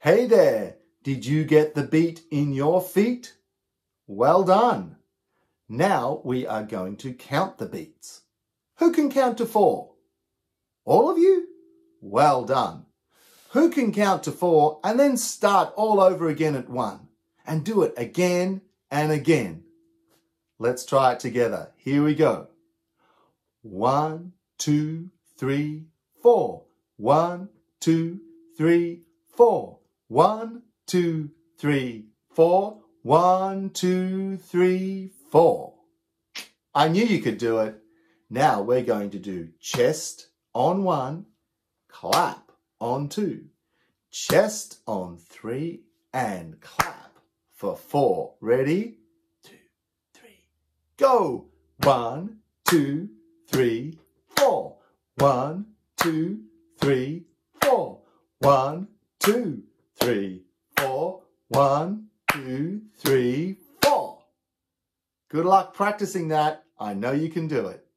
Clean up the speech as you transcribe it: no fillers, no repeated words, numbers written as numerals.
Hey there, did you get the beat in your feet? Well done. Now we are going to count the beats. Who can count to 4? All of you? Well done. Who can count to 4 and then start all over again at 1 and do it again and again? Let's try it together. Here we go. 1, 2, 3, 4. 1, 2, 3, 4. 1, 2, 3, 4. 1, 2, 3, 4. I knew you could do it. Now we're going to do chest on 1, clap on 2, chest on 3, and clap for 4. Ready? 2, 3, go! 1, 2, 3, 4. 1, 2, 3, 4. 1, 2, 3, 4. 1, 2, 3, 4. Good luck practicing that. I know you can do it.